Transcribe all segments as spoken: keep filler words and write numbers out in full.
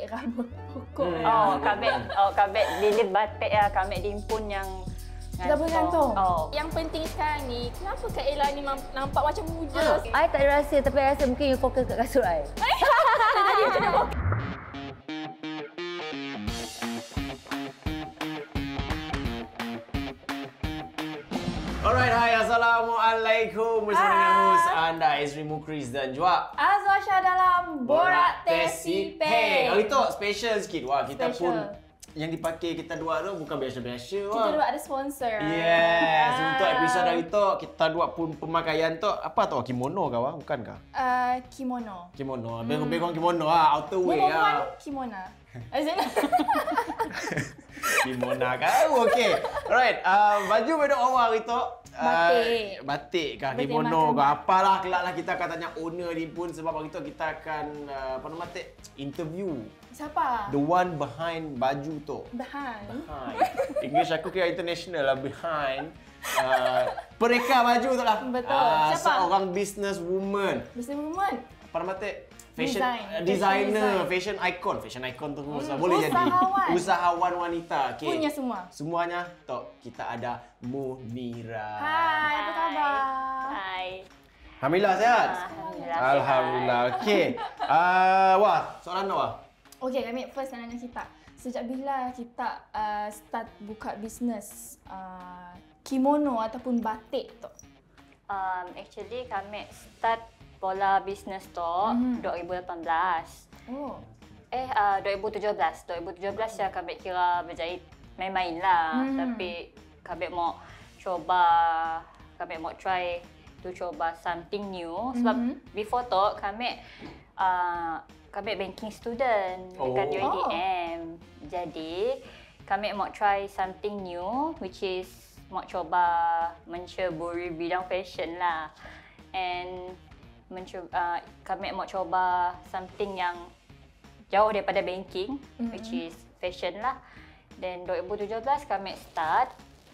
rambut pokok. Hmm. Oh, kami oh kami bilik batik ya, kami dimpun yang Dah boleh gantung. Oh. Yang penting sekarang ni, kenapa Kak Ella ni nampak macam muda? I tak ada rasa, tapi I rasa mungkin you fokus kat kasut I. Tadi macam nak Alright, hai, Assalamualaikum. Bersama dengan host anda, Ezri Mukriz dan juga Azwar Shah dalam Borak Tesipek. Hari tu special sikit. Wah, kita Special. pun yang dipakai kita dua tu bukan biasa-biasa. Kita dua ada sponsor. Yes, Ah. untuk episod hari tu kita dua pun pemakaian tu apa tu? Kimono kah? Wah? Bukan kah? Uh, kimono. Kimono. Begong-begong kimono ah, outerwear Perempuan ah. kimona. Azin. Kimona kau. Okey. Alright, uh, baju bedok awal hari tu Batik. Uh, batik kah, Batik kimono makan. kah, apalah kelaklah kita akan tanya owner ni pun sebab hari tu kita akan uh, apa nama tu? Interview Siapa? the one behind baju tu. Behan. Behind. English aku kira international lah, behind. Uh, pereka baju tu lah. Betul. Uh, Siapa? Seorang business woman. Business woman. Apa nama tu? Fashion Design. uh, designer, Fashion fashion icon, fashion icon tu Hmm, boleh jadi usahawan. usahawan wanita. Okay. Punya semua. Semuanya tok kita ada Munira. Hai, apa khabar? Hai. Alhamdulillah sihat. Alhamdulillah. Alhamdulillah. Okey. Uh, wah, soalan tu wah. Okey, kami first nak nanya kita. Sejak bila kita uh, start buka bisnes uh, kimono ataupun batik tu? Um, actually kami start pola bisnes tu Mhm. dua ribu lapan belas. Oh. Eh uh, dua ribu tujuh belas. dua ribu tujuh belas ya kami kira berjahit main-main lah. Hmm. Tapi kami mau coba, kami mau try to coba something new. Sebab Mhm. before tu kami uh, kami banking student dekat Oh. U I D M. Jadi kami mau try something new which is mau coba menceburi bidang fashion lah. And mencuba, uh, kami mau coba something yang jauh daripada banking, mm-hmm. which is fashion lah. Dan dua ribu tujuh belas kami start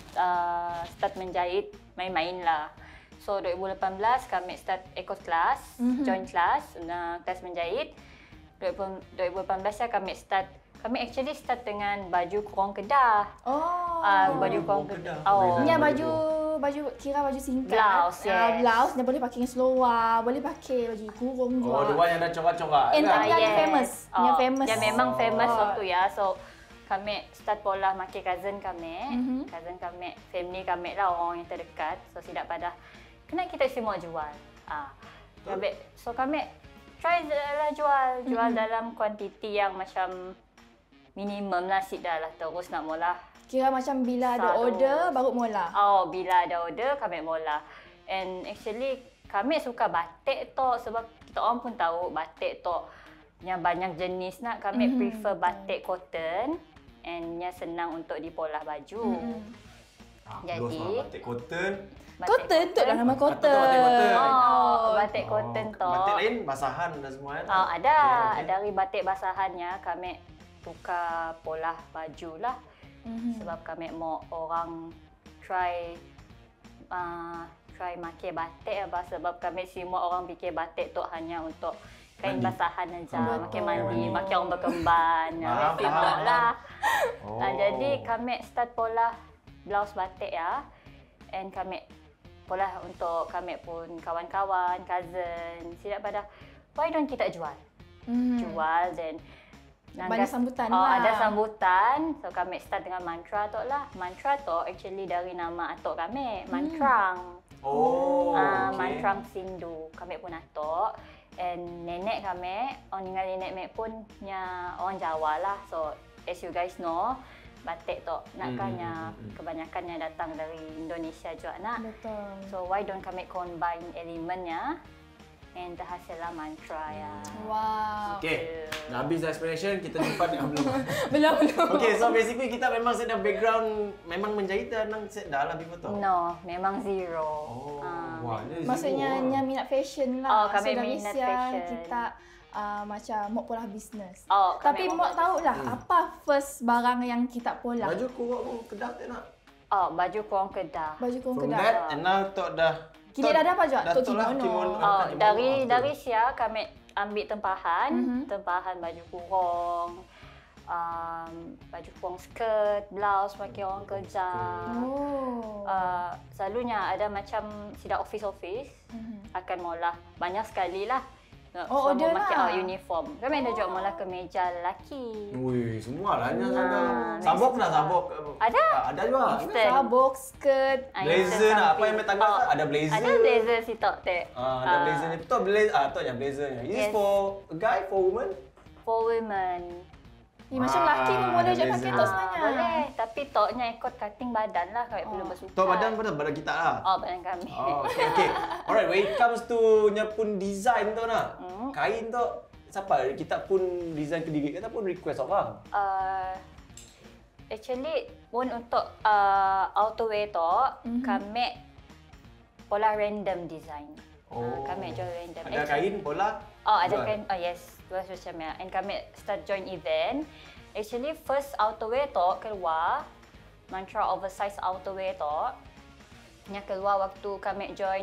uh, start menjahit main-main lah. So dua ribu lapan belas kami start ikut kelas, mm-hmm. join kelas, uh, kelas menjahit. dua ribu lapan belas ya kami start, kami actually start dengan baju kurung Kedah. Oh. Uh, baju kurung kurung Kedah. Kedah. Oh. Ni yang baju baju kira baju singkat. Blouse, Ah, yes. blouse dia boleh pakai dengan seluar, boleh pakai baju kurung juga. Oh, dua yang ada corak-corak. And kan? tapi yang famous. Yang famous. Yang memang famous Oh. waktu ya. So kami start pola makai cousin kami. Mhm. Cousin kami, family kami lah, orang yang terdekat. So tidak pada kena kita semua jual. Ah. Kami, so kami try lah jual, jual Mhm. dalam kuantiti yang macam minimum lah sih dah lah, terus nak mula. Kira macam bila ada Satu. order baru mula. Oh, bila ada order kami mula. And actually kami suka batik tu sebab kita orang pun tahu batik tu yang banyak jenis nak. Kami Mhm. prefer batik cotton and nya senang untuk dipolah baju. Mhm. Ah, Jadi, terus lah, batik cotton. Batik Cotton tu lah nama cotton. batik cotton. Oh, batik cotton tu. Batik lain basahan dan semua kan? Oh, ada. Okey, okey. Dari batik basahannya kami tukar pola baju lah. Mhm. Sebab kami mau orang try uh, try makai batik apa, sebab kami semua orang fikir batik tu hanya untuk kain Mandi. basahan aja, Betul. makai mandi, Mandi. makai orang berkemban. Faham, Tidak faham. lah. Oh. Uh, jadi kami start pola blouse batik ya. And kami pola untuk kami pun kawan-kawan, cousin, tidak pada why don't kita jual? Mhm. Jual dan Banyak sambutan oh, lah. ada sambutan. So kami start dengan mantra tu lah. Mantra tu actually dari nama atuk kami, Mantrang. Oh, Ah, okey. Mantrang Sindu. Kami pun atuk. And nenek kami, orang tinggal nenek mek pun nya orang Jawa lah. So as you guys know, batik tu nakkannya Hmm, hmm, hmm, hmm. kebanyakannya datang dari Indonesia juga nak. Betul. So why don't kami combine elemennya and terhasillah mantra ya. Wow. Okey, dah habis dah explanation, kita jumpa ni. Ah, belum. Belum belum. Okey, so basically kita memang set dah background, memang menjahit dah nang set dah lah before tu. No, memang zero. Oh, Ah. wah, ni Maksudnya zero yang minat fashion lah. Oh, kami so, dari minat siang fashion. kita uh, macam mau pola bisnes. Oh, Tapi kami mau mau tahu lah Hmm. apa first barang yang kita pola. Baju kurang pun Kedah tak nak. Oh, baju kurang Kedah. Baju kurung From Kedah. that, and now tok dah Kini dah ada apa juga? Dah Tok tok lah kimono. kimono. Oh, Kimono dari after. dari sia kami ambil tempahan, Mhm. tempahan baju kurung, um, baju kurung skirt, blouse pakai orang kerja. Oh. Uh, selalunya ada macam sida office-office Mhm. akan maulah banyak sekali lah. Oh, order pakai lah. oh, uniform. Kami ada jual maulah kemeja lelaki. Ui, semua lah. Ah, Sabuk next dah, sabuk. Ada? Ah, Ada juga. Instant. Sabuk, skirt. Ah, Blazer instant nak apa something. yang main tangga Oh, ada blazer. Ada blazer si tok teh. Ah, ada blazer ni. Betul blazer. Ah, tu yang blazernya. Is Yes. for a guy, for woman? For women. Eh, macam Ah, lelaki pun boleh je ada pakai blazer. tok Ah, sebenarnya. boleh. Tapi toknya ikut cutting badan lah kalau Oh. belum bersuka. Tu badan pada badan kita lah. Oh, badan kami. Oh, okay, okay. Alright, when it comes to nya pun design tu nak. Hmm. Kain tu siapa? Kita pun design ke diri kita pun request orang. Uh, actually pun untuk uh, outerwear tu Mhm. kami pola random design. Oh. Uh, kami jual random. Ada Actually- kain pola? Oh, ada Jual? kain. Oh yes, dua macam ya. And kami start join event. Actually first outerwear tu keluar Mantra oversize outerwear tu yang keluar waktu kami join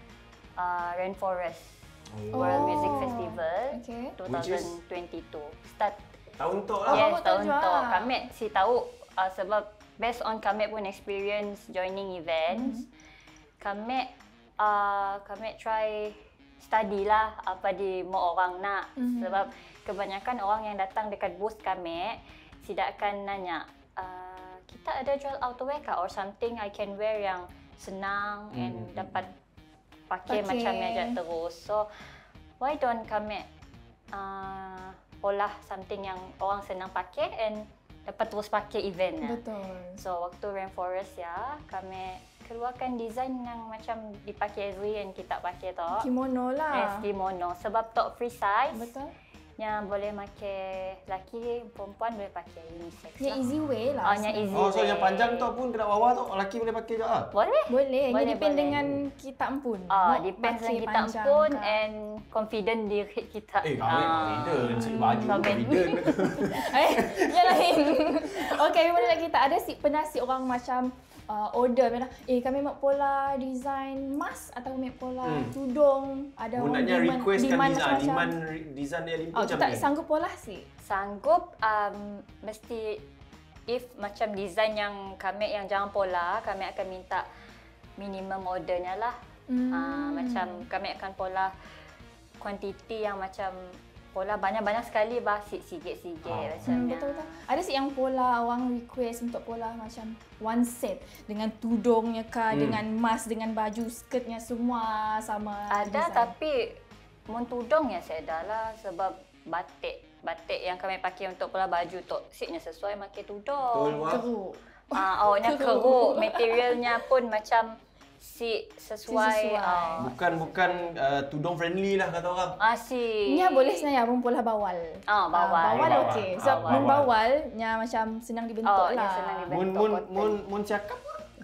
uh, Rainforest World Oh. Music Festival Okay. Which is? twenty twenty-two. Start Tahun tu Oh, lah. yes, kamu tak tahun jual? tu. Kami si tahu uh, sebab based on kami pun experience joining events, mm-hmm. kami uh, kami try study lah apa di mau orang nak. Mhm. Sebab kebanyakan orang yang datang dekat booth kami tidak akan nanya, uh, kita ada jual outerwear kah or something I can wear yang senang Hmm. and dapat pakai, Pakai. macam ni aja terus. So why don't kami uh, olah something yang orang senang pakai and dapat terus pakai event. Betul. So waktu Rainforest ya, kami keluarkan design yang macam dipakai Ezri and kita pakai tu. Kimono lah. Yes, kimono. Sebab tok free size. Betul. Yang boleh pakai laki, perempuan boleh pakai unisex Yang lah. easy way lah. Oh, yang easy Oh, so way. yang panjang tu pun kena bawah tu lelaki boleh pakai juga ah. Boleh. Boleh. Boleh, Ini depend boleh. dengan kita pun. Ah, Mau depends pakai dengan kita panjang pun kah? and confident diri kita. Eh, kau Ah. confident. Si baju Confident. confident. Eh, yang lain. Okey, mana lagi kita ada si pernah si orang macam uh, order mana eh kami nak pola design mask atau nak pola Hmm. tudung ada Gunanya demand- requestkan demand design, macam-macam. demand re- design dia limpah Oh, macam kita ni. sanggup pola sih. Sanggup um, mesti if macam design yang kami yang jangan pola, kami akan minta minimum ordernya lah. Hmm. Ah, macam kami akan pola kuantiti yang macam pola banyak-banyak sekali bah sikit-sikit Ah. macam Hmm, ni. betul betul. Ada sih yang pola orang request untuk pola macam one set dengan tudungnya kah, Hmm. dengan mask, dengan baju, skirtnya semua sama Ada design. tapi mun tudung ya saya dah lah sebab batik batik yang kami pakai untuk pola baju tu siknya sesuai pakai Betul, tudung. Wak. teruk. Ah, awaknya Keruk. keruk, materialnya pun macam si sesuai. Si sesuai. Ah, Bukan bukan uh, tudung friendly lah kata orang. ah si. Nya boleh sebenarnya pun pola bawal. Ah, bawal. Ah, bawal Bawal. okey. Ah, Sebab bawal. mun bawal nya macam senang dibentuk Oh, lah. nya senang dibentuk. Mun mun cotton. mun mun cakap.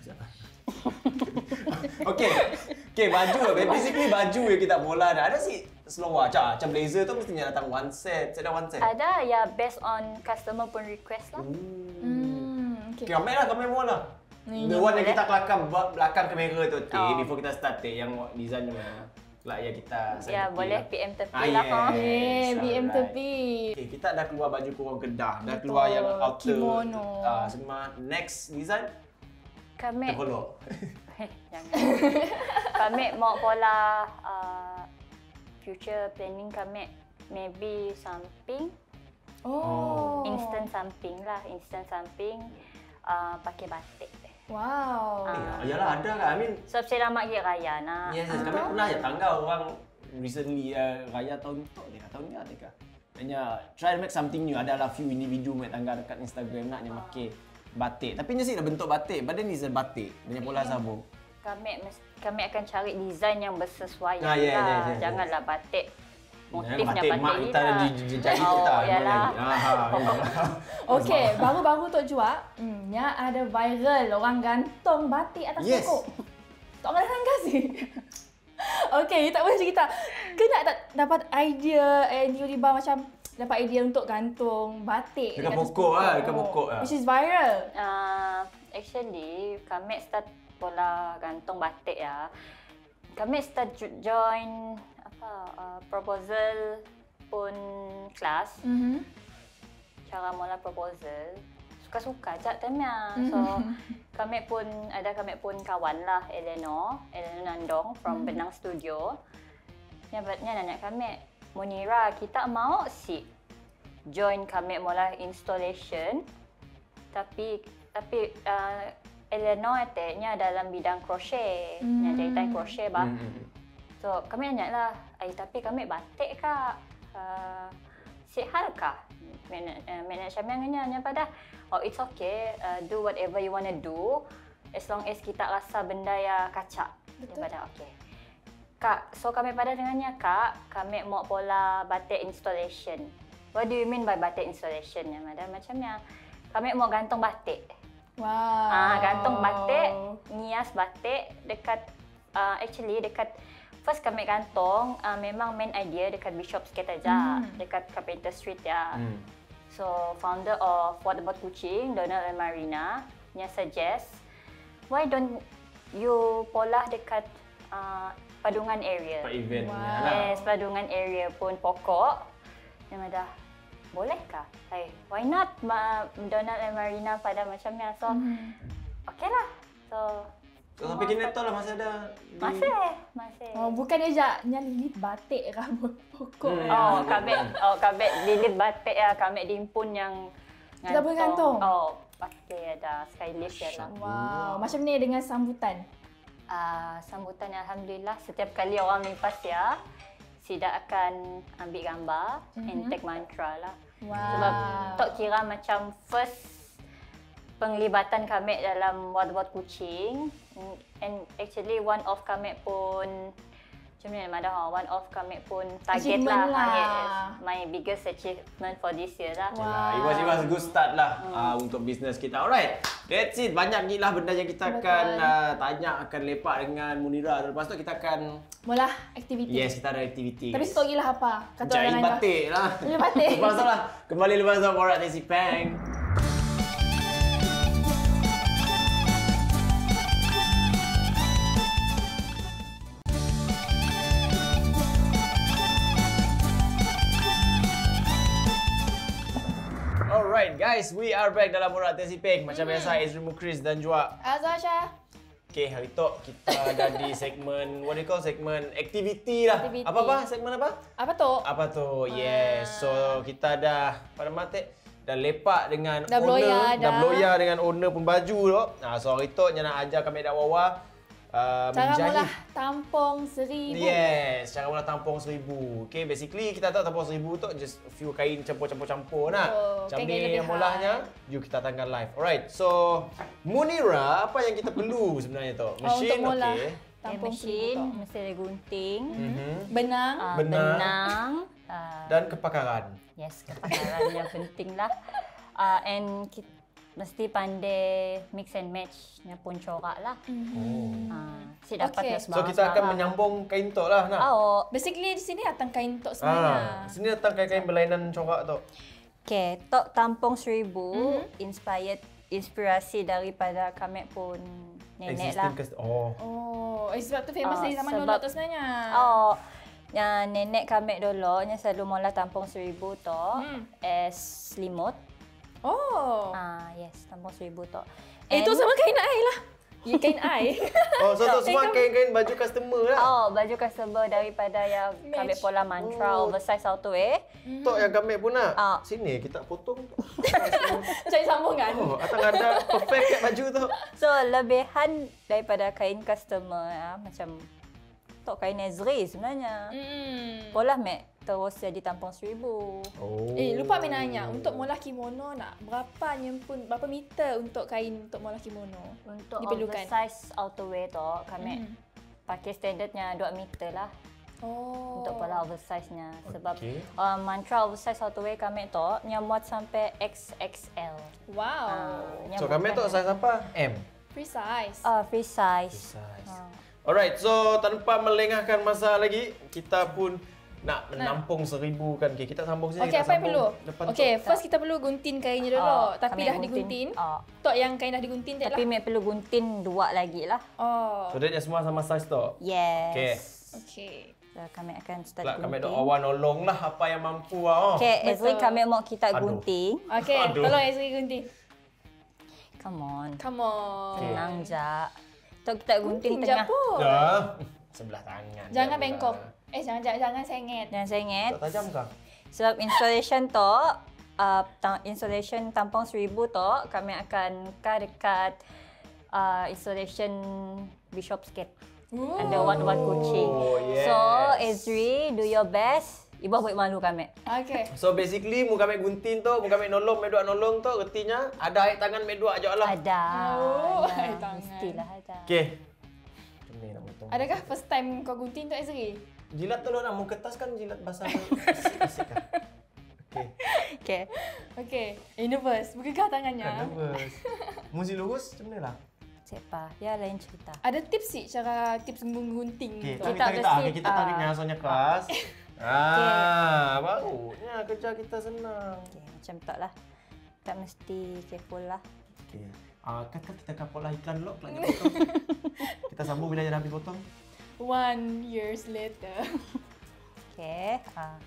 Okey. Okey, baju lah. Basically baju yang kita bola dah. Ada si seluar macam macam blazer tu mestinya datang one set. Saya dah one set. Ada ya based on customer pun request lah. Hmm. Hmm, okey. Okay, ambil lah, kami mau lah. Ni, The ni one yang boleh. kita kelakar buat belakang kamera tu, T, Oh. before kita start, T, yang design tu mana. Lah ya kita Ya, boleh P M tepi Ah, lah. yes. ha. Eh, B M alright. tepi. Okay, kita dah keluar baju kurung kedah, dah Betul. keluar yang outer. Kimono. Ah, semua next design, Kami kita follow. jangan. Kami mau pola uh, future planning kami maybe samping, Oh. instant samping lah, instant samping uh, pakai batik. Wow. Ah. Eh, yalah ada kan, I mean, Sebab saya lama lagi raya nak. yes, yes, kami pernah ya tangga orang recently uh, raya tahun tu, dia tahun ni ada ke? Hanya try to make something new. Adalah few individu main tangga dekat Instagram nak yang pakai batik. Tapi ni sih dah bentuk batik, badan ni batik. Dia pola sabung. Kami mes- kami akan cari design yang bersesuaian Ah, yeah, lah. yeah, yeah, Janganlah batik motifnya batik batik mak ni kita lah. di di- jadi Oh, kita. yalah. Okey, baru-baru Tok Jua, hmm, nya ada viral orang gantung batik atas Yes. pokok. Tak pernah sangka sih. Okey, tak boleh cerita. Kena tak dapat idea and tiba-tiba macam dapat idea untuk gantung batik Dekat atas pokok lah, dekat pokok lah. Which is viral. Uh, actually, kami start pola gantung batik ya. Kami start jo- join apa uh, proposal pun kelas, Mhm. cara mula proposal, suka-suka je temnya. So, kami pun, ada kami pun kawan lah, Eleanor, Eleanor Nandong from Benang Studio. Nyabatnya nanya kami, Munira, kita mau si join kami mula installation, tapi tapi uh, Eleanor ateknya dalam bidang crochet, mm. yang jahitan crochet bah. Mm. So kami nanya lah, ay tapi kami batik kak, uh, si hal kak? Manager kami nanya pada, oh it's okay, uh, do whatever you wanna do, as long as kita rasa benda yang kacak. Betul. Dia pada okay. Kak, so kami pada dengannya kak, kami mau pola batik installation. What do you mean by batik installation? Ya, madam macamnya, kami mau gantung batik. Wow. Ah, gantung batik, ngias batik dekat, uh, actually dekat, first kami gantung, uh, memang main idea dekat Bishop Street aja, mm. dekat Carpenter Street ya. Mm. So, founder of What About Kuching, Donald and Marina, nya suggest, why don't you pola dekat uh, Padungan area. Pak event. Wow. Yes, Padungan area pun pokok. Yang ada, bolehkah? Hey, why not? Ma, Donald and Marina pada macamnya. So, mm-hmm. okay lah. So, so sampai kini tu lah masih ada? Di... Masih, masih. Oh, bukan aja nyalilit batik rambut pokok. Hmm. Oh, kami, oh kami lilit batik ya, kami diimpun yang kita boleh gantung. Oh, pakai ada skylift ya lah. Wow, macam ni dengan sambutan. Uh, sambutan Alhamdulillah, setiap kali orang lipas ya, Sida akan ambil gambar mm-hmm. and take mantra lah. Wow. Sebab tok kira macam first penglibatan kami dalam What About Kuching, and actually one of kami pun macam ni nama dah, one of kami pun target lah, lah. Yes, my biggest achievement for this year lah. Wow. It was it was a good start lah hmm. uh, untuk bisnes kita. Alright, that's it. Banyak ni lah benda yang kita akan uh, tanya, akan lepak dengan Munira. Lepas tu kita akan mula aktiviti. Yes, kita ada aktiviti. Tapi stok gila apa? Kata jahit batik lah. Jahit batik. Lepas tu lah, kembali lepas tu Borak Desi Peng. Alright guys, we are back dalam Borak Desi Peng. Macam mm. biasa, Ezri Mukris dan juga Azasha. Okay, hari tu kita ada di segmen, what do you call segmen activity lah. Activity. Apa-apa? Segmen apa? Apa tu? Apa tu? Yes. So, kita dah pada mati dah lepak dengan dah owner, bloya, dah, dah dah bloya dengan owner pun baju tu. Nah, so hari tu nak ajar kami dak wawa uh, cara menjahit. mula tampung seribu. Yes, cara mula tampung seribu. Okay, basically kita tahu tampung seribu tu just a few kain campur-campur-campur nah. Oh, macam ni yang mulanya, jom kita tanggal live. Alright, so Munira, apa yang kita perlu sebenarnya tu? Mesin, oh, okey. Tampung mesin, mesti ada gunting, mm-hmm. benang, uh, benang, benang uh, dan kepakaran. Yes, kepakaran yang penting lah. Uh, and kita mesti pandai mix and match nya pun corak lah. Oh. Uh, si dapat Okay. okay. So kita akan menyambung kain tok lah nak. Oh, basically di sini datang kain tok sebenarnya. Ah, sini datang kain-kain berlainan corak tu. okay, tok tampung seribu, Mm-hmm. inspired inspirasi daripada kami pun nenek lah. Existing oh. Oh, eh, sebab tu famous Oh, dari zaman sebab- dulu tu sebenarnya. Oh, yang nenek kami dulu nya selalu mula tampung seribu tu Hmm. as selimut. Oh. Ah, yes, tampung seribu tu. Eh, tu sama kain ai lah. Ya, kain ai. Oh, so tu semua kain-kain baju customer lah. Oh, baju customer daripada yang kami Match. pola mantra, oh. oversize outerwear. Tok yang kami pun nak. Ah. Sini kita potong. Cari sambungan. Oh, atang ada perfect kat baju tu. So, lebihan daripada kain customer ya, macam tok kain Ezri sebenarnya. Hmm. Pola mek terus jadi tampung seribu. Oh. Eh, lupa saya nanya, untuk molah kimono nak berapa nyempun, berapa meter untuk kain untuk molah kimono? Untuk Diperlukan. oversize outerwear tu kami Hmm. pakai standardnya dua meter lah. Oh. Untuk pola oversize-nya sebab Okey. uh, mantra oversize outerwear kami tu nya muat sampai X X L. Wow. Uh, So kami tu size apa? M. Free size. uh, free size. Size. Uh. Alright, so tanpa melengahkan masa lagi, kita pun nak menampung seribu kan. Okay, kita sambung sini. Okey, kita apa yang perlu? sambung depan Okey, tu. first kita perlu gunting kainnya dulu. Oh, Tapi kami dah gunting. digunting. Oh. Tok yang kain dah digunting tak Tapi lah. mek perlu gunting dua lagi lah. Oh. So dia semua sama size tu. Yes. Okay. Okey. So, kami akan start Lah kami gunting. dok awak nolong lah apa yang mampu ah. Okay, Ezri Betul. kami mau kita Aduh. gunting. Okay, Aduh. tolong Ezri gunting. Come on. Come on. Senang je. Tok kita gunting Gunting je tengah. pun. Dah. Sebelah tangan. Jangan je bengkok. pula. Eh, jangan jangan, jangan sengit. Jangan sengit. Tak tajam kah? Sebab installation tu, uh, ta- installation tampang seribu tu, kami akan cut dekat uh, installation Bishop Skate. Ooh. Ada one-one kucing. Oh, yes. So, Ezri, do your best. Ibu buat malu kami. Okay. So basically mu kami gunting tu, mu kami nolong medua nolong tu retinya ada air tangan medua aja lah. Ada. Oh, ada. air tangan. Mestilah ada. Okey. Ini nak potong. Adakah first time kau gunting tu Ezri? Jilat tu lah, mu kertas kan jilat basah. Asik kan. Okey. Okay. Okay. Eh, nervous. Bergegar tangannya. Kan nervous. Muzi lurus macam mana lah? Siapa? Ya, lain cerita. Ada tips sih cara tips menggunting Okey, tu? kita Kita kita kita, mesti, okay, kita tariknya ah. soalnya keras. Ah, barunya kerja kita senang. Okay, macam tu lah. Kita mesti careful lah. Okey. Ah, kan kan kita kapok lah iklan lo, iklan dia potong. Kita sambung bila dah habis potong. One years later. Okay. Uh,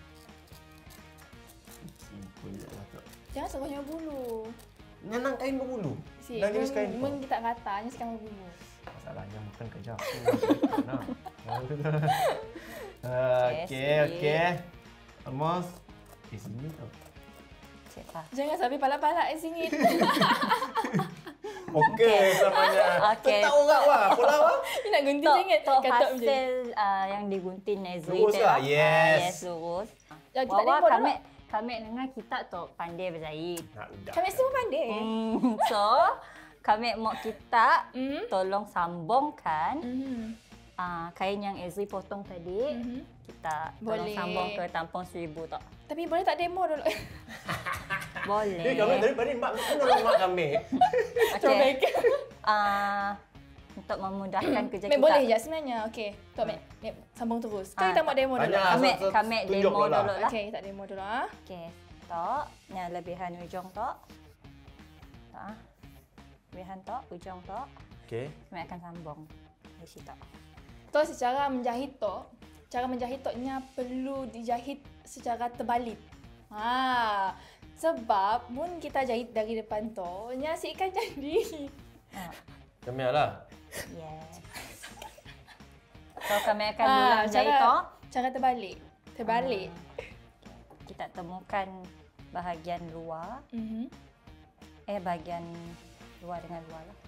Simple je lah tu. Jangan sebanyak bulu. Nanang kain berbulu. Si, Dan jenis kain mun tu. kita kata, hanya sekarang berbulu. Masalahnya bukan kerja aku. Nah. Okey, Okey, okey. Almost. Eh, sini tu. siapa? Jangan sampai palak-palak di sini. Okey, samanya. Okey. Kau tahu tak wah? Pola wah? Ni nak gunting Tok, sangat. tok Katok macam ni. hasil uh, yang digunting Ezri Lurus tu lah? lah. Yes. Ah, yes, lurus. Ya, kita Wawa demo dulu. kami kami dengar kita tu pandai berjahit. Nak udah. Kami semua pandai. Hmm, so kami mau kita Hmm. tolong sambungkan Mhm. uh, kain yang Ezri potong tadi. Mhm. Kita tolong Boleh. sambung ke tampung seribu tu. Tapi boleh tak demo dulu? Boleh. Eh, kami daripada mak kau nolong mak kami. Throwback. Uh, untuk memudahkan kerja Mek kita. boleh je sebenarnya. Okey. Tok Mek, Mek sambung terus. Ke Ah, kita buat demo dulu? Banyak. Kami So- so- kami tunjuk demo dulu lah. dulu lah. Okey, kita demo dulu ah. Okey, tok, yang lebihan ujung tok. Tok. Lebihan tok, ujung tok. Okey. Kami akan sambung di situ. Tu secara menjahit tu, cara menjahit toknya perlu dijahit secara terbalik. Ha, sebab mun kita jahit dari depan tu, nya si ikan jadi. Ha, Kami lah. yes. So kami akan Ah, ulang jahit tok. cara terbalik. Terbalik. Kita temukan bahagian luar, Mhm. eh bahagian luar dengan luar lah.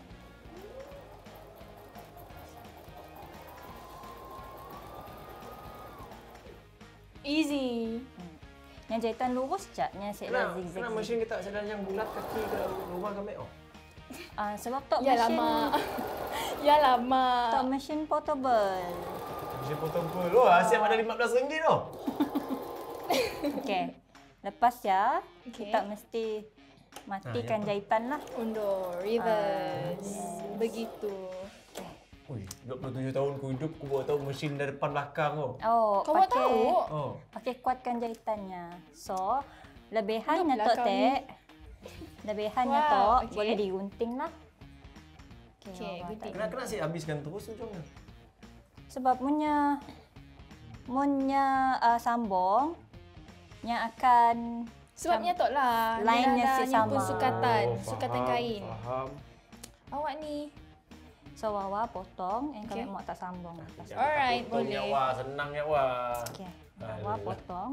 Easy. Hmm. Yang jahitan lurus je, yang saya Kenapa? zigzag. Kenapa mesin kita sedang yang bulat kaki ke rumah kami? Oh. Ah, sebab tok Ya mesin, lama. Ya lama. tok mesin portable. Mesin potong pun. Oh, siap ada lima belas ringgit tu. Okey. Lepas ya, Okey. kita mesti matikan Ah, ya. jahitan lah. Undur, reverse. Begitu. Ui, dua puluh tujuh tahun ku hidup, ku bawa tahu mesin dari depan belakang tu. Oh, Kau buat pakai, tahu? Oh. pakai kuatkan jahitannya. So, lebihannya Duduk tok belakang tek. Lebihannya Wow, tok okey. boleh digunting lah. Okey, Okey, awak gunting. tak- Kena kena sih habiskan terus ujungnya. Sebab munnya munnya uh, sambung yang akan Sebabnya tok lah. Line-nya dia si dah nyimpan sama. sukatan, Oh, sukatan faham, kain. Faham. Awak ni. so wawa potong yang Okey. kami mau tak sambung lepas. Alright, Potong boleh. ya wah, senang ya wah. Okey. Wawa Alah. potong.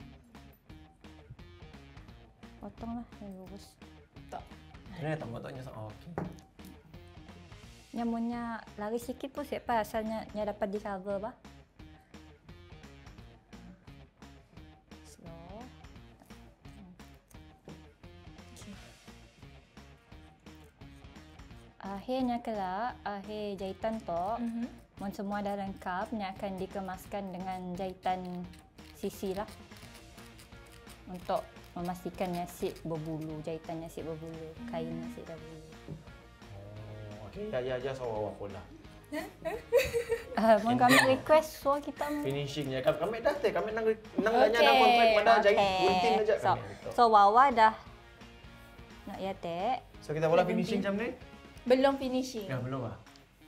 Potonglah yang lurus. Ini tak potongnya. Oh, okey. Yang munnya lari sikit pun siapa asalnya nya dapat di cover bah. Slow. Akhirnya kelak, akhir jahitan tu, Mhm. mun semua dah lengkap, nya akan dikemaskan dengan jahitan sisi lah. Untuk memastikannya sip berbulu, jahitannya sip berbulu, kainnya sip berbulu. Oh, okey. Ya ya ya sawa wah pula. Uh, mun kami request so kita Finishingnya kami kami dah teh kami nang nang Okey. nanya nang kontrak pada jahit Okey. gunting aja So, kami. Gitu. so Wawa dah nak ya tek. So kita bola finishing jam ni? Belum finishing. Ya belum ah.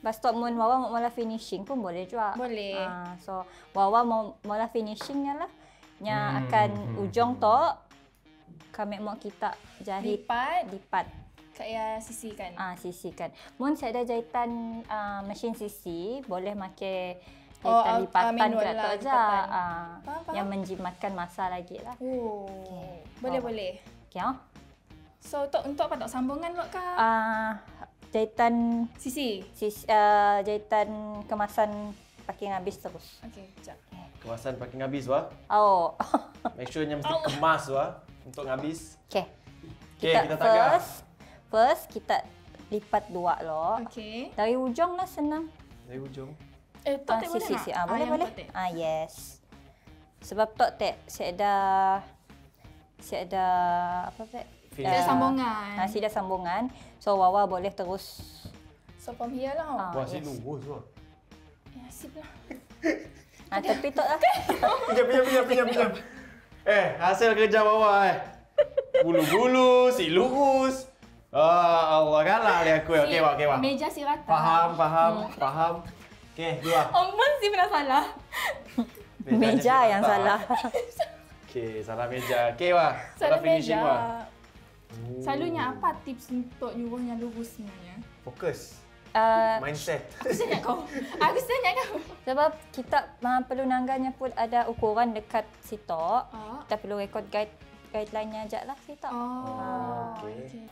Bus stop mun Wawa mau mula finishing pun boleh juga. Boleh. Ah, so Wawa mau mula finishingnya lah. Nya Hmm, akan hmm, ujung tu kami mau kita jahit Lipat. lipat. Kak ya sisihkan. Ah, sisihkan. Mun saya ada jahitan uh, mesin sisi, boleh pakai Oh, jahitan ah, lipatan ah, manual ke lah, atas aja. lipatan. Ah, Faham, faham. yang menjimatkan masa lagi lah. Oh. Okay. Boleh Oh. boleh. Okay, oh. So untuk untuk apa tak sambungan lo kak? Ah, jahitan Sisi. sis, uh, jahitan kemasan pakai habis terus. Okey, jap. Kemasan pakai habis wah. Oh. Make sure nya mesti kemas wah untuk habis. Okay. Okey, kita tagar. first, first kita lipat dua lo. Okey. Dari ujung lah senang. Dari ujung. Eh, tok Ah, tek boleh sisi, tak? sisi. Ah, boleh yang boleh. tok tek. Ah, yes. Sebab tok tek saya ada saya ada apa tek? Finish. Ada Ah, sambungan. Ah, ada sambungan. So Wawa boleh terus. So from here lah. Ah, Wah, yes. si lurus wah. Ya, sip lah. Ah, tepi tok lah. Pinjam, pinjam, pinjam, pinjam, pinjam. Eh, hasil kerja bawah eh. Bulu-bulu, si lurus. Ah, Allah kalah oleh aku. Okey, wah, okey, wah. Meja si rata. Faham, faham, faham. Okey, dua. Oman si pernah salah. Meja yang salah. Okey, salah meja. Okey, wah. Salah finishing, meja. wah. Selalunya apa tips untuk nyuruhnya lurus sebenarnya? Fokus. Ah, Mindset. Aku tanya kau. Aku tanya kau. sebab kita uh, perlu nangganya pun ada ukuran dekat situ. Ah. Kita perlu rekod guide guideline-nya aja lah situ. Oh. okey.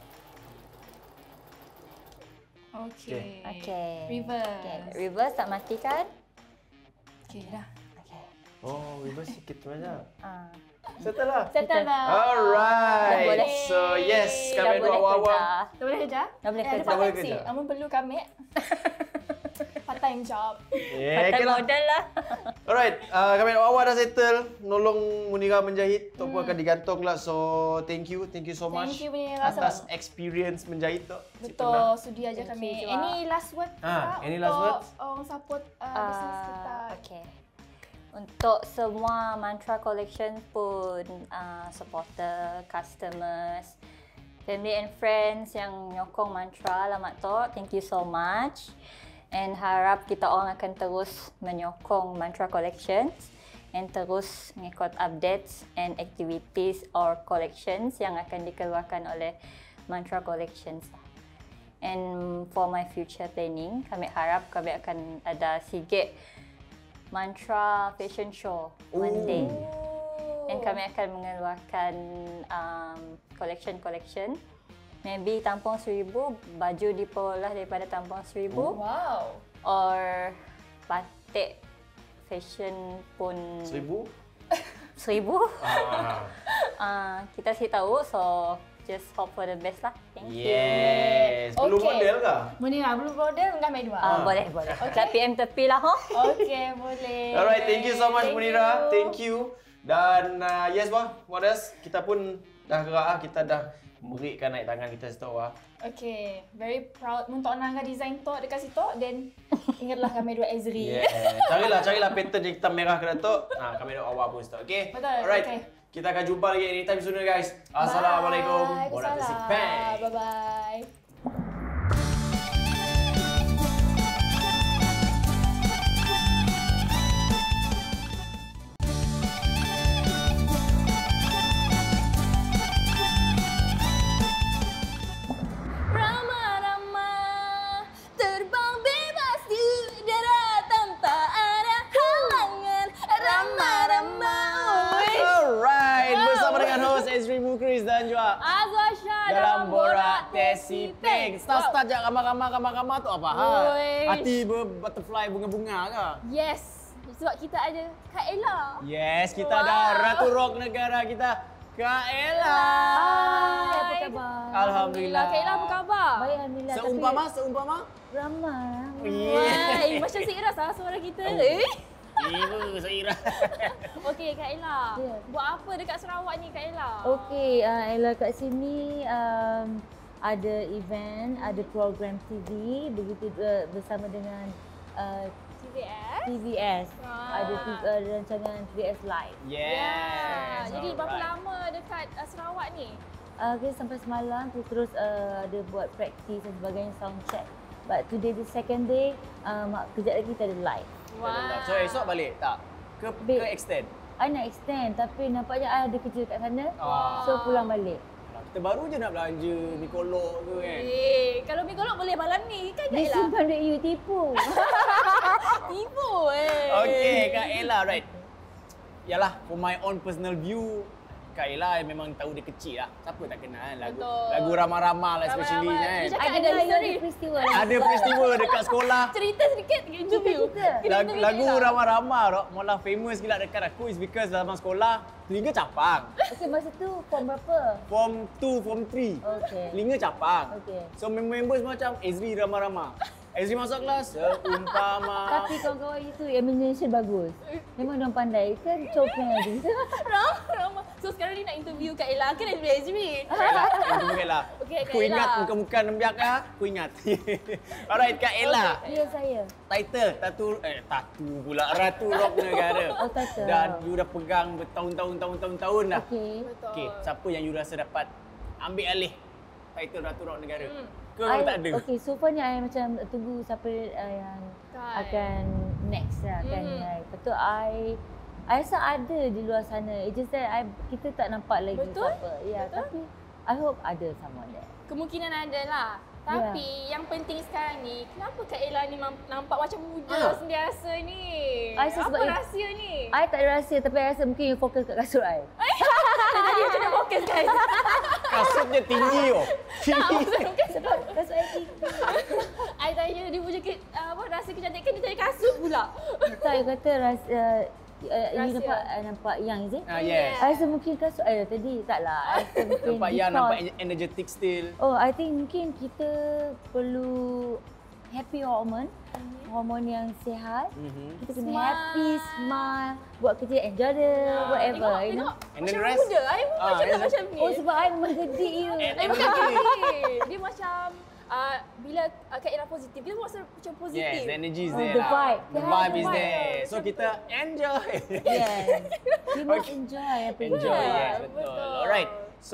Okey. Okey. Reverse. Okay. Reverse tak mati kan? Okey dah. Okey. Oh, reverse sikit saja. Ah. Settle lah. Settle dah. Alright. Dah boleh. So, yes, Dah kami boleh dua awal. kerja. Dah boleh kerja? Dah boleh Eh, ada kerja. Dah boleh part-time kerja. sih. Amun perlu kami. Part time job. Eh, Pakai okay lah. modal lah. Alright, uh, kami awal dah settle. Nolong Munira menjahit. Tu pun akan digantung lah. So, thank you. Thank you so much. Thank you Munira. Atas experience menjahit tu. Si Betul, pernah. sudi aja Thank kami. you juga. Any last word Ah, tak any untuk last words? orang support uh, Ah, bisnes kita? Okay. Untuk semua Mantra Collection pun uh, supporter, customers, family and friends yang nyokong Mantra lama tu, thank you so much. And harap kita orang akan terus menyokong Mantra Collections and terus mengikut updates and activities or collections yang akan dikeluarkan oleh Mantra Collections. And for my future planning, kami harap kami akan ada sikit Mantra Fashion Show one day. And kami akan mengeluarkan um, collection-collection. Maybe tampung seribu, baju diperoleh daripada tampung seribu. Wow. Or batik fashion pun Seribu? seribu. Ah. uh, kita sih tahu, so just hope for the best lah. Thank you. Yes. Perlu Okay. model ke? Munira, belum model enggak main dua. Uh, boleh, boleh. Okay. P M tepi lah, ho. Okey, boleh. Alright, thank you so much Thank Munira. you. Thank you. Dan uh, yes bah, Modas, kita pun dah gerak ah, kita dah merikkan naik tangan kita situ ah. Okay, very proud untuk nangga design tu dekat situ. Then ingatlah kami dua Ezri. Yeah. Carilah carilah pattern yang hitam merah ke datuk. Ha, kami dah awal pun situ. Okey. Betul, Alright. okay. Kita akan jumpa lagi anytime soon guys. Assalamualaikum. Waalaikumsalam. Bye. Bye bye. Rama-rama terbang bebas di udara tanpa ada halangan. Rama-rama. Alright, bersama dengan host Ezri Mukris dan juga Azasha dalam Borak Tesi Peng. Start-start je ramai-ramai ramai-ramai tu apa ha? Oi. Hati ber- butterfly bunga-bunga ke? Yes, sebab kita ada Kak Ella. Yes, kita Wow. ada Ratu Rock negara kita, Kak Ella. Hai, apa khabar? Alhamdulillah. Kak Ella apa khabar? Baik, Alhamdulillah. Seumpama, seumpama. Tapi ramai. Wah, macam si Ira salah suara kita. Eh? Ibu, Saira. Okey, Kak Ella. Ya. Buat apa dekat Sarawak ni, Kak Ella? Okey, uh, Ella kat sini um, ada event, ada program T V begitu uh, bersama dengan uh, T V S. T V S. Ah. Ada T- uh, rancangan T V S Live. Yes. Ya. Jadi berapa alright. lama dekat uh, Sarawak ni? Uh, okay, sampai semalam tu terus uh, ada buat praktis dan sebagainya, sound check. But today the second day, um, kejap lagi kita ada live. Wah. So esok balik tak? Ke ke Babe. extend? I nak extend tapi nampaknya I ada kerja kat sana. Ah. So pulang balik. Alah, kita baru je nak belanja mi kolok ke kan. Eh, kalau mi kolok boleh malam ni kan Kak Dia Ella? simpan duit you tipu. Tipu eh. Okay, Kak Ella, right. Yalah, for my own personal view, Kak Ella memang tahu dia kecil lah. Siapa tak kenal kan lagu Betul. lagu Rama-Rama lah especially Rama-Rama. kan. Dia cakap I ada dengar you history. ada peristiwa lah. Ada peristiwa dekat sekolah. Cerita sedikit interview. Kita. Kita Lagu, interview lagu Kak Ella. Rama-Rama Rok malah famous gila dekat aku is because zaman sekolah telinga capang. Okay, masa tu form berapa? Form two, form three. Okay. Telinga capang. Okay. So member macam Ezri Rama-Rama. Ezri masuk kelas, seumpama. Tapi kawan-kawan itu imagination bagus. Memang dia pandai kan copnya je. Ram, Ram. So sekarang ni nak interview Kak Ella. Kan Ezri Ezri. Kak Ella, yang tu Kak Ella. Okey, Kak Aku ingat Ella. muka-muka nembiak ah, aku ingat. Alright, Kak Ella. Ya saya. Title Tatu eh Tatu pula Ratu Rock Negara. Oh, title. Dan you dah pegang bertahun-tahun tahun-tahun tahun dah. Okay. Betul. Okey, siapa yang you rasa dapat ambil alih title Ratu Rock Negara? Hmm. Ke memang tak ada? Okay, so far ni I macam tunggu siapa uh, yang Kan. akan next lah kan. Mhm. Mm. Lepas tu I I rasa ada di luar sana. It's just that I, kita tak nampak lagi Betul? siapa. Ya, Betul? tapi I hope ada someone there. Kemungkinan ada lah. Tapi yang penting sekarang ni, kenapa Kak Ella ni mam- nampak macam muda Ah. sentiasa ni? I rasa Apa sebab you- rahsia ni? I tak ada rahsia tapi I rasa mungkin you fokus kat kasut I. Tadi macam nak fokus guys. Kasutnya tinggi oh. Tinggi. Sebab kasut I tinggi. I tanya dia punya ke, apa, rahsia kecantikan, dia tanya kasut pula. Tak, you kata rahsia uh, uh, you Rahsia. nampak uh, nampak yang is it? Ah yes. I rasa mungkin kasut I tadi taklah. I rasa mungkin Nampak yang because- nampak energetic still. Oh, I think mungkin kita perlu happy hormone, hormon yang sihat. Mhm. Kita kena Smile. happy, smile, buat kerja enjoy dia, whatever, Tengok, you know. tengok. And then Macam rest. muda. I pun Ah, macam yes. tak macam ni. Oh, sebab I menggedik you. And- Eh, bukan gini. Dia macam uh, bila uh, Kak Ella positif, dia rasa macam positif. Yes, the energy is Oh, there the lah. vibe. The Yeah, vibe the is vibe. there. So kita enjoy. Yes. You must Okay. enjoy apa yang Enjoy, you yes, Betul. betul. Alright. So,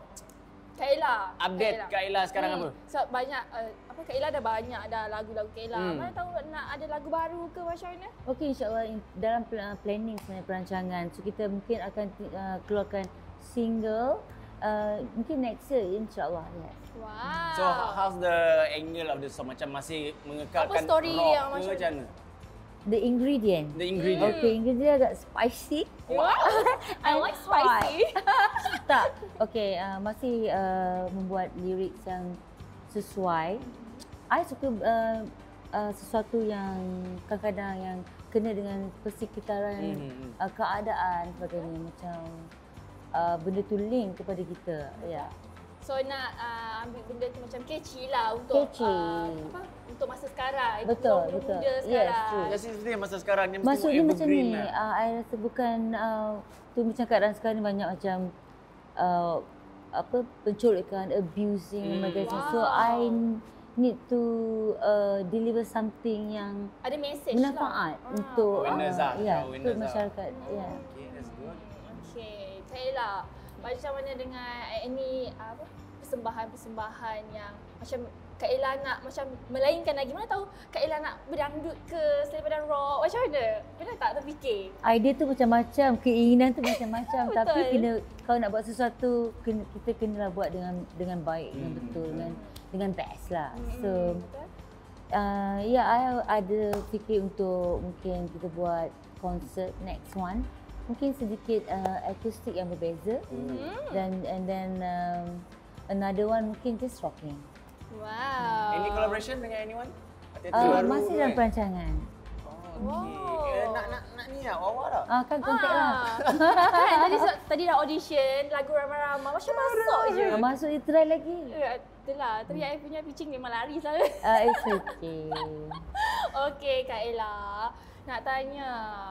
Kak Ella. update Kak Ella sekarang apa? So banyak uh, apa Kak Ella dah banyak dah lagu-lagu Kak Ella. Hmm. Mana tahu nak ada lagu baru ke macam mana? Okey, insyaAllah in- dalam pl- planning sebenarnya perancangan. So kita mungkin akan uh, keluarkan single uh, mungkin next year insyaAllah. Yes. Wow. So how's the angle of the song? Macam masih mengekalkan Apa story rock yang ke macam- macam mana? The ingredient. The ingredient. Okay, ingredient agak spicy. Wow. I like spicy. Tak. Okay, uh, masih uh, membuat lirik yang sesuai. I suka uh, uh, sesuatu yang kadang-kadang yang kena dengan persekitaran Mhm. uh, keadaan sebagainya macam uh, benda tu link kepada kita. Ya. Yeah. So nak uh, ambil benda tu macam catchy lah untuk Catchy. Uh, apa? Untuk masa sekarang. Betul, untuk betul. muda Yes, sekarang. true. Ya sebenarnya masa sekarang ni mesti Maksudnya macam evergreen ni, lah. uh, I rasa bukan uh, tu macam keadaan sekarang ni banyak macam uh, apa penculikan, abusing, Hmm. macam Wow. so I need to uh, deliver something yang Ada message bermanfaat lah. untuk Awareness lah, ya, awareness untuk lah. masyarakat. Ya. Okay, that's good. Okay, Kak Ella, macam mana dengan any apa persembahan-persembahan yang macam Kak Ella nak macam melainkan lagi, mana tahu Kak Ella nak berdangdut ke selain daripada rock, macam mana? Pernah tak terfikir? Idea tu macam-macam, keinginan tu macam-macam Betul. tapi kena kalau nak buat sesuatu kena, kita kenalah buat dengan dengan baik, dengan Hmm, betul, betul. dengan dengan best lah. So Hmm, betul? Uh, ya, I ada fikir untuk mungkin kita buat konsert next one. Mungkin sedikit uh, akustik yang berbeza. Hmm. Dan and then um, another one mungkin just rocking. Wow. Any collaboration dengan anyone? Artis Uh, baru masih ke dalam kan? perancangan. Oh, Wow. okay. Eh, nak nak nak ni lah, wawa tak? Ah, kan kontak lah. kan tadi tadi dah audition lagu Rama-Rama, macam masuk je. Ah, masuk dia try lagi. Ya, itulah. Tapi I punya pitching memang lari selalu. Ah, it's okay. Okey Kak Ella, nak tanya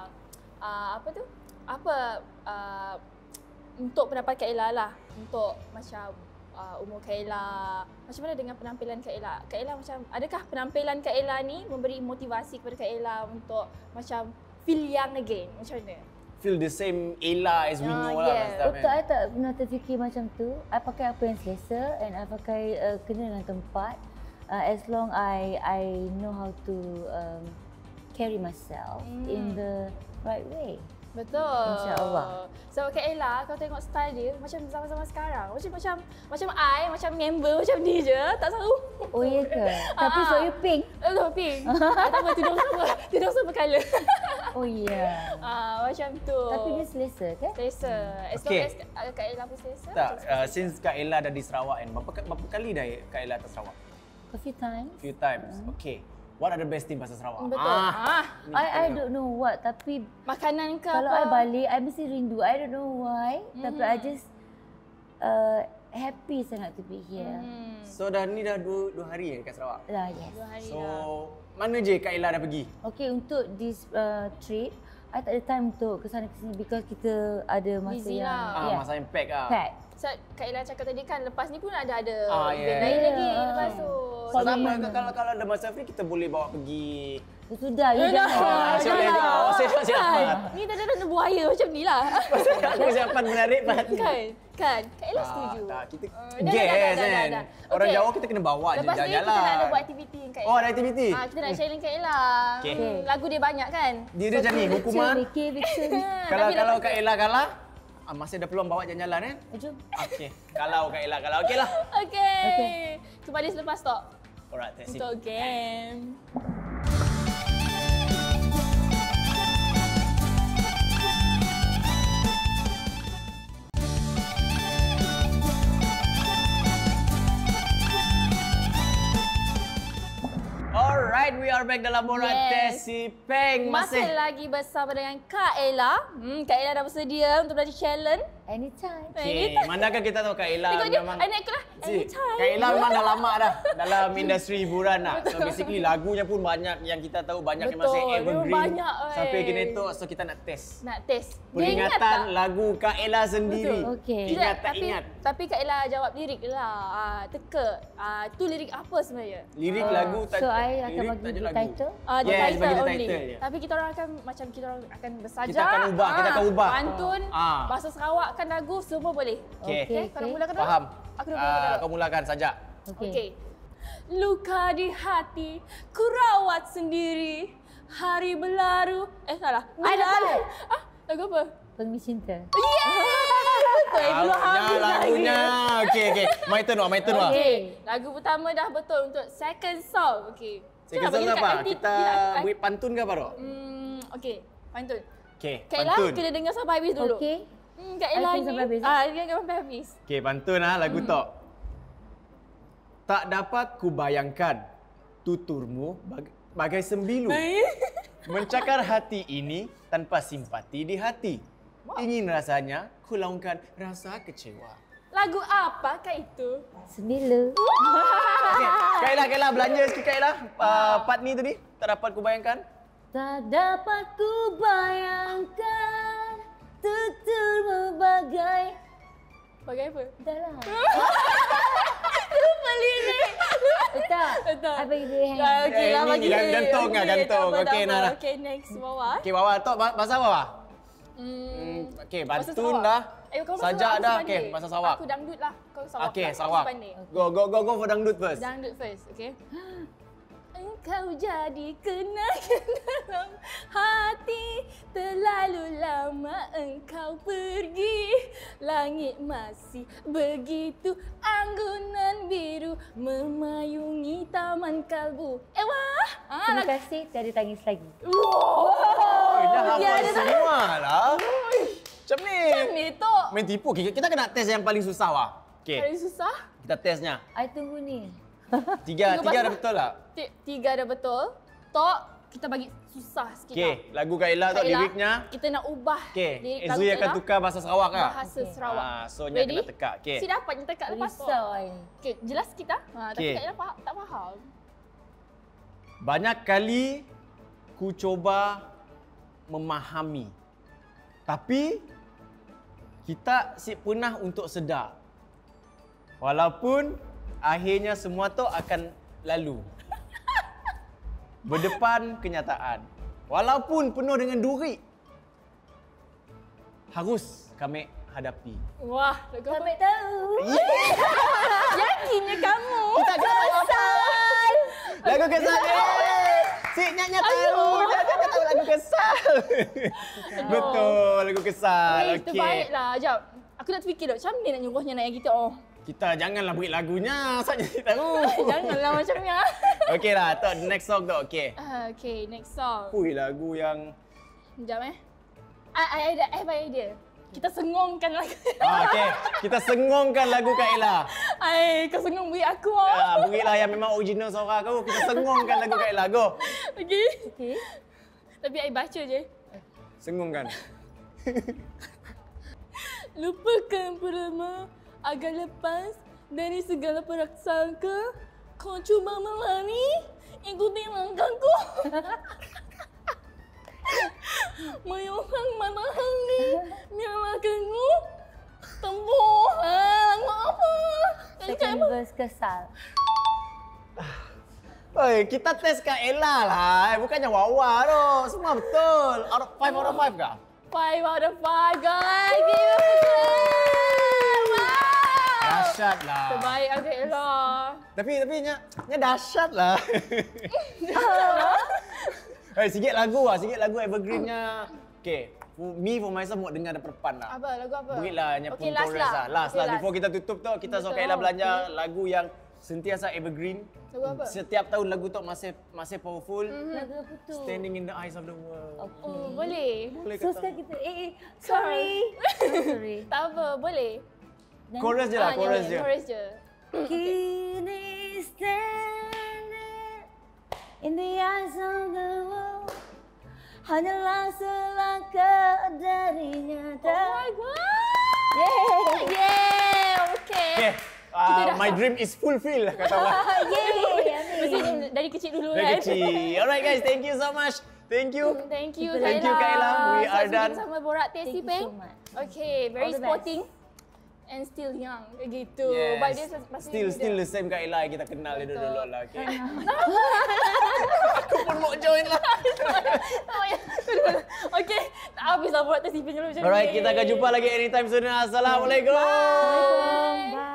uh, apa tu? Apa uh, untuk pendapat Kak Ella lah, untuk macam uh, umur Kak Ella, macam mana dengan penampilan Kak Ella? Kak Ella macam, adakah penampilan Kak Ella ni memberi motivasi kepada Kak Ella untuk macam feel young again? Macam mana? Feel the same Ella as we Ah, know lah yeah. last time Untuk kan? I tak pernah terfikir macam tu. I pakai apa yang selesa and I pakai uh, kena dengan tempat. uh, as long I I know how to um, carry myself Hmm. in the right way. Betul. InsyaAllah. So Kak Ella, kau tengok style dia macam zaman-zaman sekarang. Macam macam macam I, macam member macam ni je. Tak tahu. Oh iya ke? Tapi Ah. so you pink. Eh, tu pink. Tak apa, tudung sama. Tudung sama colour. Oh iya. Ah, macam tu. Tapi dia selesa kan? selesa. As long Okay. as Kak- Kak Ella pun selesa. Tak, macam uh, selesa. since Kak Ella dah di Sarawak kan, berapa, berapa kali dah Kak Ella ke Sarawak? A few times. Few times. Okay. What are the best thing pasal Sarawak? Betul. Ah, ni I I kita don't know what, tapi makanan ke kalau apa? I balik, I mesti rindu. I don't know why, mm-hmm. tapi I just uh, happy sangat to be here. Hmm. So dah ni dah dua, dua hari eh kat Sarawak? Lah, yes. Dua hari So, dah. mana je Kak Ella dah pergi? Okay, untuk this uh, trip, I tak ada time untuk kesana kesini because kita ada masa Busy yang lah. Ah, yeah, masa yang pack ah. pack. So, Kak Ella cakap tadi kan lepas ni pun ada ada Ah, event yeah. lain lagi Yeah. lepas tu. So, tak Sorry. apa, kalau kalau ada masa free kita boleh bawa pergi. Oh, sudah, you Eh, dah. jangan. Ah, siap boleh dah. oh, siap siap. Kan? Ni tadi ada buaya macam ni lah. Persiapan menarik perhatian. kan? Kan? Kak Ella Tak, setuju. tak, kita Ah, dah, dah, dah, guess dah, dah, kan. dah. Orang Okay. Jawa kita kena bawa je Lepas ni jalan-jalan. kita nak ada buat aktiviti dengan Kak Oh, Ella. ada aktiviti? Ah, kita nak share dengan Kak Ella. Okay. Hmm, lagu dia banyak kan? Dia dia macam ni, hukuman. Victory, victory. Kalau Tapi kalau lepas- Kak Ella kalah, ah, masih ada peluang bawa jalan-jalan kan? Eh, Jom. Okey. Kalau Kak Ella kalah, okeylah. Okay. Okay. Kembali selepas tu Alright, that's it. untuk game. Alright, we are back dalam Borak Yes. Tesi Peng. Masih Masih. lagi bersama dengan Kak Ella. Hmm, Kak Ella dah bersedia untuk belajar challenge. Anytime. Okay, manakah kita tahu Kak Ella Tengok dia, memang... I nak lah. See, Anytime. Kak Ella memang dah lama dah dalam industri hiburan lah. So basically lagunya pun banyak yang kita tahu, banyak yang masih Betul, evergreen. memang banyak, oi. Sampai kini tu, so kita nak test. Nak test. Dia ingat Peringatan tak? lagu Kak Ella sendiri. Betul. Okey. Ingat Tidak, tak tapi, ingat? Tapi Kak Ella jawab lirik lah. Ah, teka. Ah, tu lirik apa sebenarnya? Lirik Oh, lagu tak so I akan lirik bagi tajuk dia lagu. title? Ah, the Yes, title bagi dia only. title je. Tapi kita orang akan macam kita orang akan bersaja. Kita akan ubah, kita akan ubah. Pantun, Ah. bahasa Sarawak kan lagu semua boleh. Okey. Okay, kau nak okey. mulakan dulu? Faham? Aku nak Ah, mulakan dulu. kau mulakan saja. Okay. Okey. Luka di hati, ku rawat sendiri. Hari berlalu. Eh, salah. I dapat. Ah, lagu apa? Pengemis cinta. Betul, eh, belum Lagunya, habis lagunya. lagi. Okey, okey. My turn, Wak. My turn, Wak. Okey, lagu pertama dah betul untuk second song. Okey. Second Itulah, song bagi apa? dekat nanti- Kita tidak, buat pantun ke apa, Rok? Hmm, okey. Pantun. Okey, Kak Ella pantun. kena dengar sampai habis dulu. Okey. Hmm, Kak I Ella tengok ni. sampai habis, eh? Ah, dia sampai habis. Okey, pantun ah lagu Hmm. tok. Tak dapat kubayangkan tuturmu bag- bagai sembilu. Mencakar hati ini tanpa simpati di hati. Ingin rasanya kulaungkan rasa kecewa. Lagu apakah itu? Sembilu. Okey, Kak Ella, Kak Ella belanja sikit Kak Ella. Uh, part ni tadi tak dapat kubayangkan. Tak dapat ku bayangkan tuturmu bagai Bagai apa? dah lah. Lupa lirik. Tak. Tak. I bagi dia hand. Ah, okey Eh, lah ni bagi. gan- gantung lah, Okey, gantung. tak apa, tak Okey, apa. Nara. Okey, next bawah. Okey, bawah tok ba- bahasa apa? Wak? Hmm. Hmm, okey, Bahasa pantun Sarawak. dah. Eh, kau bahasa Sajak Sarawak, aku dah. pandai. Okey, bahasa Sarawak. Aku dangdut lah. Kau Sarawak. Okey, lah. Aku Sarawak. pandai. Go go go go for dangdut first. Dangdut first, okey. Engkau jadi kenangan dalam hati. Terlalu lama engkau pergi. Langit masih begitu anggunan biru memayungi taman kalbu. Eh wah! Ah, Terima lagu. kasih, tiada tangis lagi. Wow! Oh, dah hafal Tiada semua lah. Macam ni. Macam ni tu. Main tipu. Okay, kita kena test yang paling susah, Wak. Okey, Paling susah. kita testnya. I tunggu ni. Tiga, Tiga tiga bahasa- dah betul tak? Ti- Tiga dah betul. Tok, kita bagi susah sikit. Okey, lagu Kak Ella Kak tu Ella, liriknya. kita nak ubah Okey, lirik lagu Ezui Kak akan Ella tukar bahasa Sarawak ah. bahasa Okey. Sarawak. Ah, so nya Ready? kena tekak. Okey. Si dapat ni tekak lepas tu. Risau I. Okey, jelas kita. Ha, tapi Okey. Kak Ella faham, tak faham. Banyak kali ku coba memahami. Tapi kita si pernah untuk sedar. Walaupun akhirnya semua tu akan lalu. Berdepan kenyataan. Walaupun penuh dengan duri. Harus kami hadapi. Wah, lagu apa? Sampai tahu. Yakinnya kamu. Kita akan Selesai Lagu kesal. Eh, si Nyanya tahu. Nyanya tahu lagu kesal. Betul, lagu kesal. Weh, Okey. terbaiklah. Sekejap. Aku nak terfikir dok, macam mana nak nyuruhnya naik gitu. Oh. Kita janganlah beri lagunya. Saya tak tahu. Janganlah macam ni. ah. Okey lah, tu next song tu. Okey. Ah, okay, next song. Ui, lagu yang Sekejap eh. I, I ada, I have idea. Kita sengongkan lagu. ah, okey. Kita sengongkan lagu Kak Ella. Ai, kau sengong beri aku. Oh. Ah, berilah yang memang original suara kau. Kita sengongkan lagu Kak Ella. Go. Okey. Okey. Tapi I baca je. Sengongkan. Lupakan perama agar lepas dari segala prasangka. Kau cuba melani, ikuti langkahku. Menyuhang matahari, biarlah kamu tempuh. Ah, lagu apa? Second verse kesal. Oi, kita tes Kak Ella lah. Bukannya Wawa tu. Semua betul. Out of five out of five kah? Five out of five, guys. Give us a clap. Wow. Dahsyat lah. Terbaik agak Ella. Tapi tapi nya nya dahsyat lah. Eh, sikit lagu lah, sikit lagu evergreennya. Okay, for me for myself mau dengar depan lah. Apa? Lagu apa? Berilah nya Okey, pun last chorus lah. lah. Last Okey, lah last. before kita tutup tu kita suka Betul. Ella belanja lagu yang sentiasa evergreen. Lagu apa? Setiap tahun lagu tu masih masih powerful. Lagu apa tu? Standing in the eyes of the world. Okay. Oh, boleh. Boleh So kata. sekarang kita eh, eh sorry. sorry. Tak apa, boleh. Chorus je lah, Ah, chorus nyanyi, je. Chorus je. Kini standing in the eyes of the world, hanyalah selangkah darinya. Oh my god. Yeah. Yeah, okay. Okay. Kita Uh, dah- my dream is fulfilled kata orang. Yeah. Mesti dari kecil dulu Dari kan. kecil. Alright guys, thank you so much. Thank you. Thank you, Thank you, Kak Ella. We are done. Sama Borak Thank Tesi you Peng. so much. Okay, very All the sporting and still young. Gitu. Yes. But dia masih Still muda. still the same Kak Ella yang kita kenal dia Betul. dulu lah. Okay. Aku pun mau join lah. Oh, ya. Okay, tak habis lah Borak Tesi Peng dulu macam ni. Alright, kita akan jumpa lagi anytime soon. Assalamualaikum. Bye.